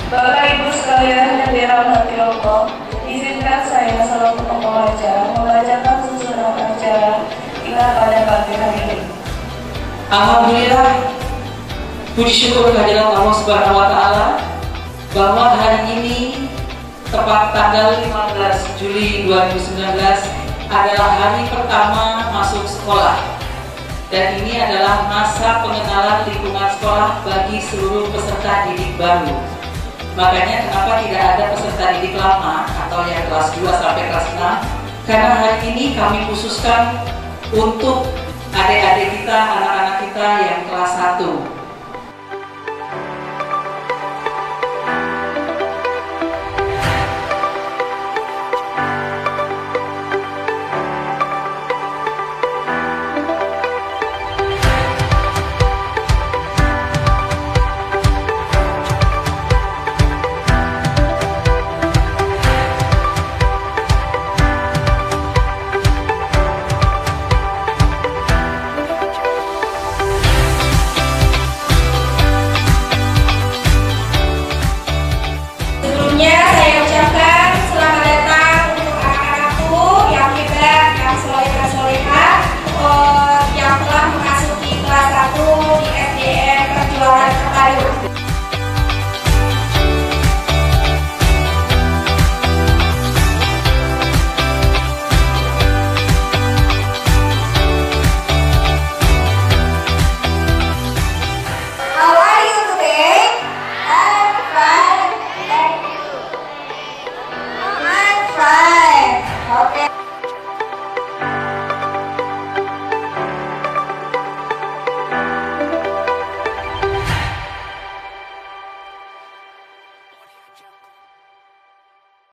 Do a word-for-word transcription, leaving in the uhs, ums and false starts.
Bapak Ibu sekalian yang dirahmati Allah, izinkan saya selaku pembawa acara membacakan susunan acara kita pada pagi hari ini. Alhamdulillah, puji syukur kehadirat Allah Subhanahu wa Ta'ala bahwa hari ini tepat tanggal lima belas Juli dua ribu sembilan belas adalah hari pertama masuk sekolah, dan ini adalah masa pengenalan lingkungan sekolah bagi seluruh peserta didik baru. Makanya kenapa tidak ada peserta didik lama atau yang kelas dua sampai kelas enam, karena hari ini kami khususkan untuk adik-adik kita, anak-anak kita yang kelas satu.